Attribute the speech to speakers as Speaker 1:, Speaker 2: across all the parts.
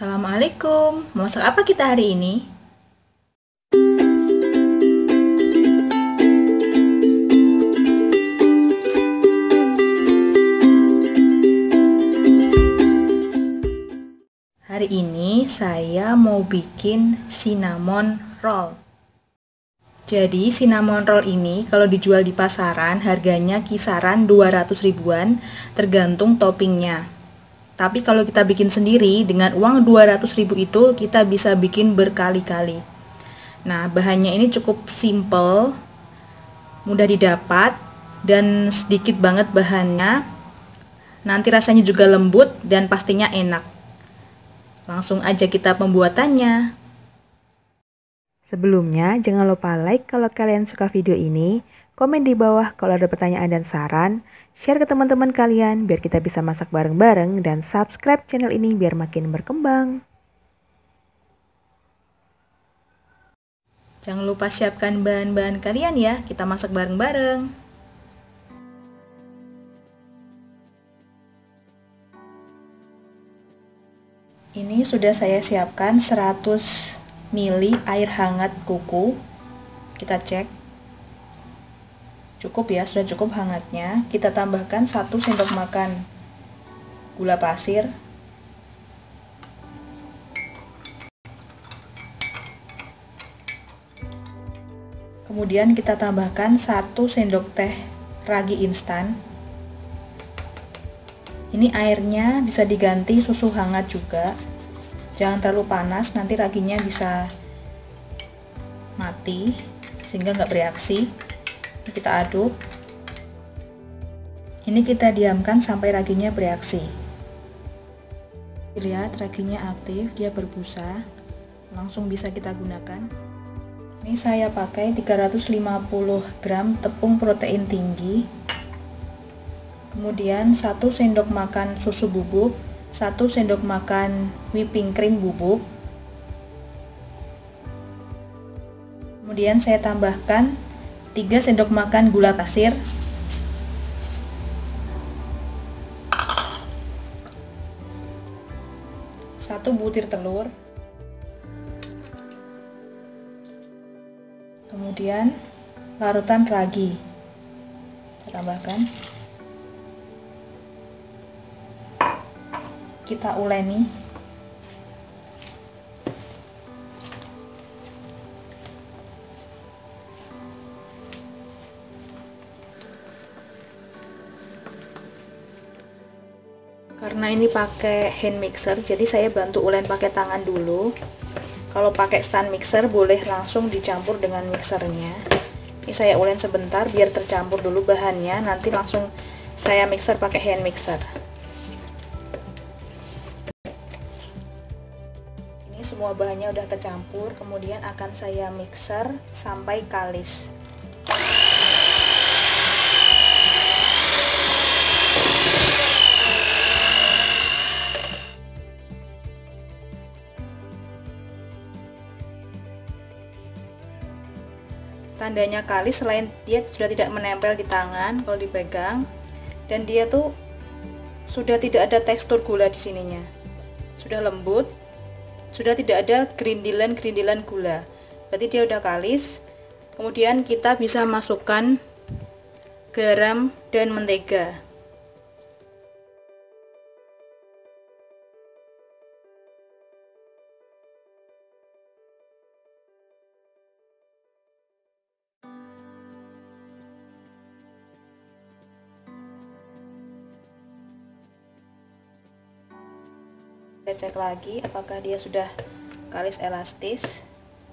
Speaker 1: Assalamualaikum, mau masak apa kita hari ini? Hari ini saya mau bikin cinnamon roll. Jadi cinnamon roll ini kalau dijual di pasaran harganya kisaran 200 ribuan tergantung toppingnya. Tapi kalau kita bikin sendiri dengan uang 200 ribu itu kita bisa bikin berkali-kali. Nah, bahannya ini cukup simple, mudah didapat, dan sedikit banget bahannya. Nanti rasanya juga lembut dan pastinya enak. Langsung aja kita pembuatannya.
Speaker 2: Sebelumnya, jangan lupa like kalau kalian suka video ini, komen di bawah kalau ada pertanyaan dan saran, share ke teman-teman kalian biar kita bisa masak bareng-bareng, dan subscribe channel ini biar makin berkembang.
Speaker 1: Jangan lupa siapkan bahan-bahan kalian ya, kita masak bareng-bareng. Ini sudah saya siapkan 100 ml air hangat kuku. Kita cek. Cukup ya, sudah cukup hangatnya. Kita tambahkan 1 sendok makan gula pasir. Kemudian kita tambahkan 1 sendok teh ragi instan. Ini airnya bisa diganti susu hangat juga. Jangan terlalu panas, nanti raginya bisa mati sehingga nggak bereaksi. Kita aduk. Ini kita diamkan sampai raginya bereaksi. Lihat raginya aktif, dia berbusa. Langsung bisa kita gunakan. Ini saya pakai 350 gram tepung protein tinggi. Kemudian 1 sendok makan susu bubuk, 1 sendok makan whipping cream bubuk. Kemudian saya tambahkan 3 sendok makan gula pasir. Satu butir telur. Kemudian larutan ragi. Saya tambahkan. Kita uleni. Karena ini pakai hand mixer, jadi saya bantu ulen pakai tangan dulu. Kalau pakai stand mixer boleh langsung dicampur dengan mixernya. Ini saya ulen sebentar biar tercampur dulu bahannya, nanti langsung saya mixer pakai hand mixer. Semua bahannya udah tercampur, kemudian akan saya mixer sampai kalis. Tandanya kalis selain dia sudah tidak menempel di tangan kalau dipegang, dan dia tuh sudah tidak ada tekstur gula di sininya. Sudah lembut. Sudah tidak ada gerindilan-gerindilan gula. Berarti dia udah kalis. Kemudian kita bisa masukkan garam dan mentega. Kita cek lagi apakah dia sudah kalis elastis.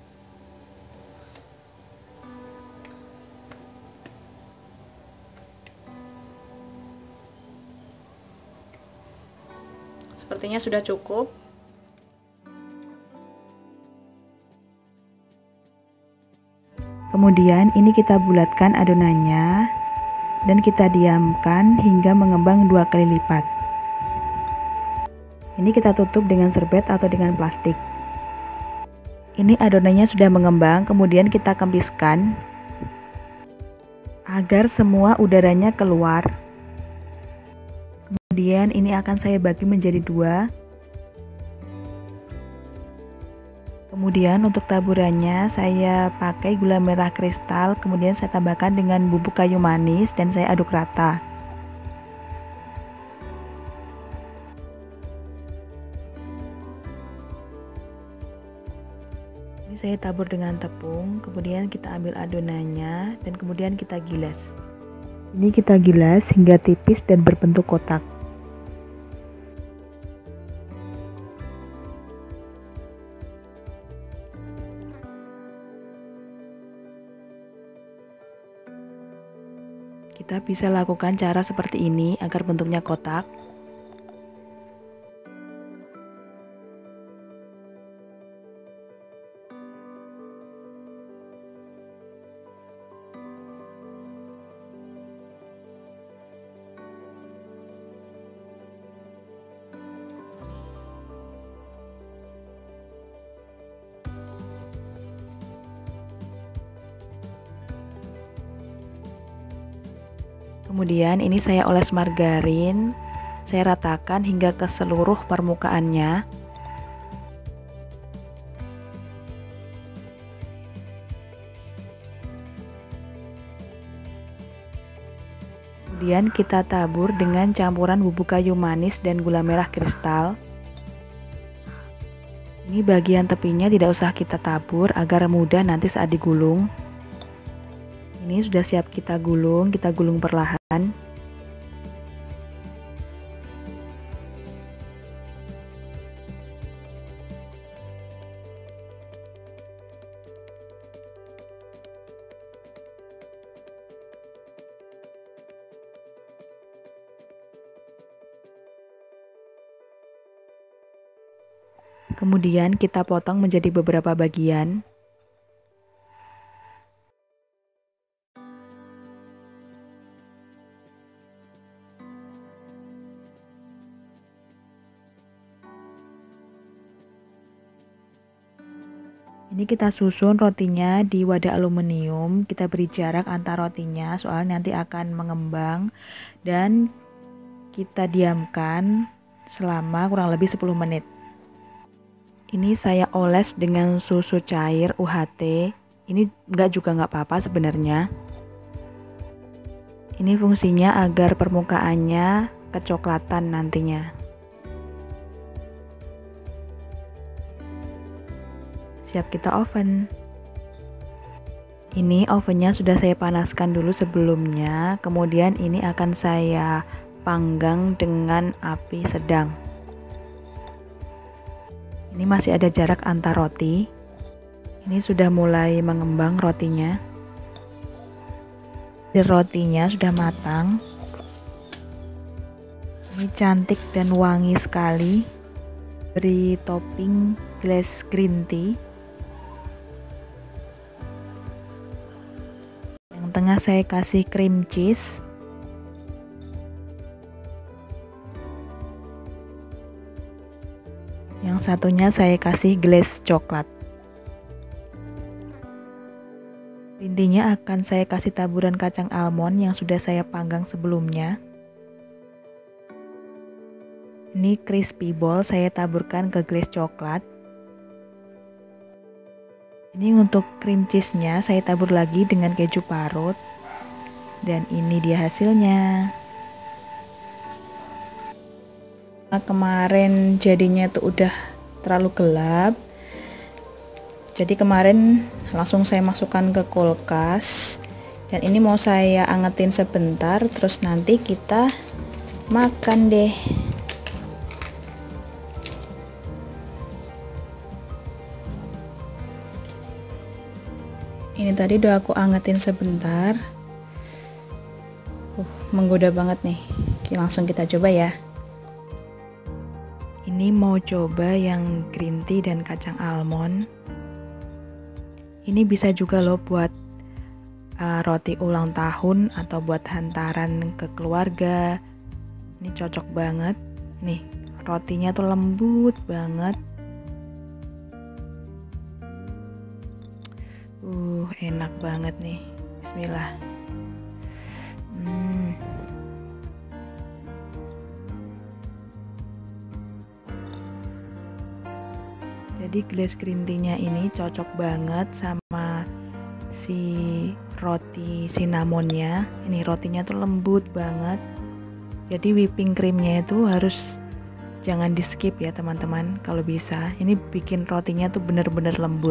Speaker 1: Sepertinya sudah cukup.
Speaker 2: Kemudian ini kita bulatkan adonannya dan kita diamkan hingga mengembang 2 kali lipat. Ini kita tutup dengan serbet atau dengan plastik. Ini adonannya sudah mengembang, kemudian kita kempiskan agar semua udaranya keluar. Kemudian ini akan saya bagi menjadi 2. Kemudian untuk taburannya saya pakai gula merah kristal, kemudian saya tambahkan dengan bubuk kayu manis dan saya aduk rata. Ini saya tabur dengan tepung, kemudian kita ambil adonannya dan kemudian kita gilas. Ini kita gilas hingga tipis dan berbentuk kotak. Kita bisa lakukan cara seperti ini agar bentuknya kotak. Kemudian ini saya oles margarin, saya ratakan hingga ke seluruh permukaannya. Kemudian kita tabur dengan campuran bubuk kayu manis dan gula merah kristal. Ini bagian tepinya tidak usah kita tabur agar mudah nanti saat digulung. Ini sudah siap kita gulung perlahan. Kemudian kita potong menjadi beberapa bagian. Ini kita susun rotinya di wadah aluminium, kita beri jarak antar rotinya soalnya nanti akan mengembang, dan kita diamkan selama kurang lebih 10 menit. Ini saya oles dengan susu cair UHT, ini juga nggak apa-apa sebenarnya. Ini fungsinya agar permukaannya kecoklatan nantinya. Siap kita oven. Ini ovennya sudah saya panaskan dulu sebelumnya, kemudian ini akan saya panggang dengan api sedang. Ini masih ada jarak antar roti. Ini sudah mulai mengembang rotinya. Rotinya sudah matang. Ini cantik dan wangi sekali. Beri topping glass green tea. Tengah saya kasih cream cheese. Yang satunya saya kasih glaze coklat. Intinya akan saya kasih taburan kacang almond yang sudah saya panggang sebelumnya. Ini crispy ball saya taburkan ke glaze coklat. Ini untuk cream cheese-nya saya tabur lagi dengan keju parut. Dan ini dia hasilnya.
Speaker 1: Kemarin jadinya tuh udah terlalu gelap. Jadi kemarin langsung saya masukkan ke kulkas. Dan ini mau saya angetin sebentar, terus nanti kita makan deh. Ini tadi udah aku angetin sebentar. Menggoda banget nih. Oke, langsung kita coba ya.
Speaker 2: Ini mau coba yang green tea dan kacang almond. Ini bisa juga loh buat roti ulang tahun atau buat hantaran ke keluarga. Ini cocok banget. Nih, rotinya tuh lembut banget. Enak banget nih. Bismillah.
Speaker 1: Jadi glaze green tea-nya ini cocok banget sama si roti cinnamonnya. Ini rotinya tuh lembut banget. Jadi whipping creamnya itu harus jangan di skip ya teman-teman kalau bisa. Ini bikin rotinya tuh bener-bener lembut.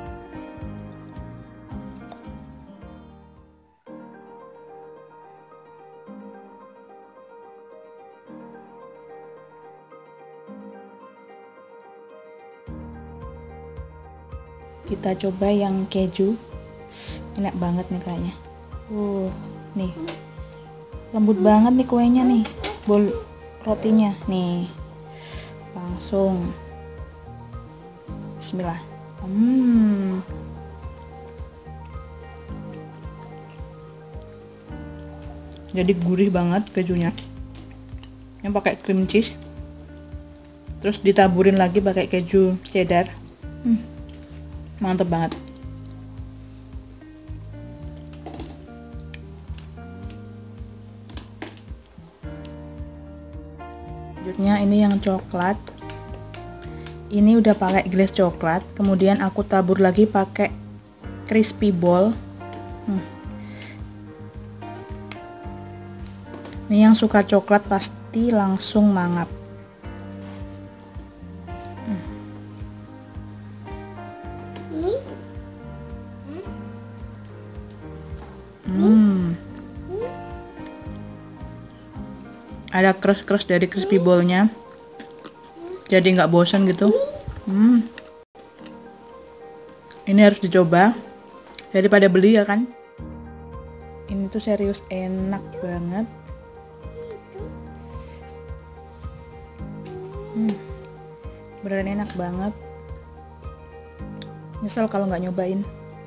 Speaker 1: Kita coba yang keju. Enak banget nih kayaknya. Nih. Lembut banget nih kuenya nih. Rotinya nih. Langsung. Bismillah. Jadi gurih banget kejunya. Yang pakai cream cheese. Terus ditaburin lagi pakai keju cheddar. Mantep banget. Selanjutnya ini yang coklat. Ini udah pakai glaze coklat, kemudian aku tabur lagi pakai crispy ball. Ini yang suka coklat pasti langsung mangap. Ada crush dari crispy ballnya, jadi nggak bosan gitu. Ini harus dicoba daripada beli ya kan. Ini tuh serius enak banget. Beneran enak banget. Nyesel kalau nggak nyobain.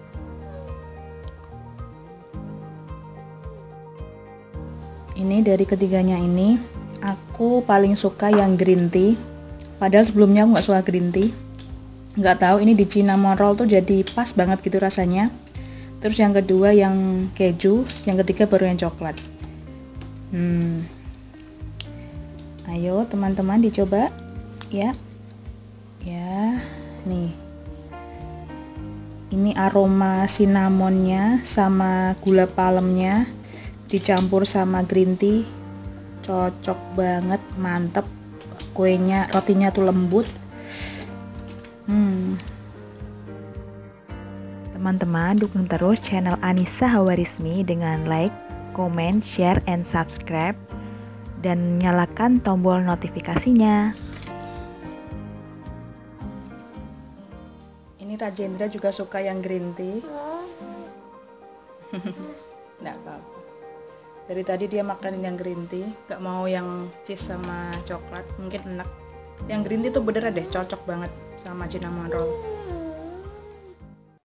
Speaker 1: Ini dari ketiganya ini aku paling suka yang green tea. Padahal sebelumnya aku nggak suka green tea. Nggak tahu ini di cinnamon roll tuh jadi pas banget gitu rasanya. Terus yang kedua yang keju, yang ketiga baru yang coklat. Ayo teman-teman dicoba ya. Ya, nih. Ini aroma cinnamonnya sama gula palemnya dicampur sama green tea, cocok banget, mantep. Kuenya, rotinya tuh lembut. Teman-teman dukung terus channel Anissa Hawarismi dengan like, comment, share, and subscribe, dan nyalakan tombol notifikasinya. Ini Rajendra juga suka yang green tea. Nggak apa-apa. Dari tadi dia makan yang green tea, gak mau yang cheese sama coklat, mungkin enak. Yang green tea tuh bener deh, cocok banget sama cinnamon roll.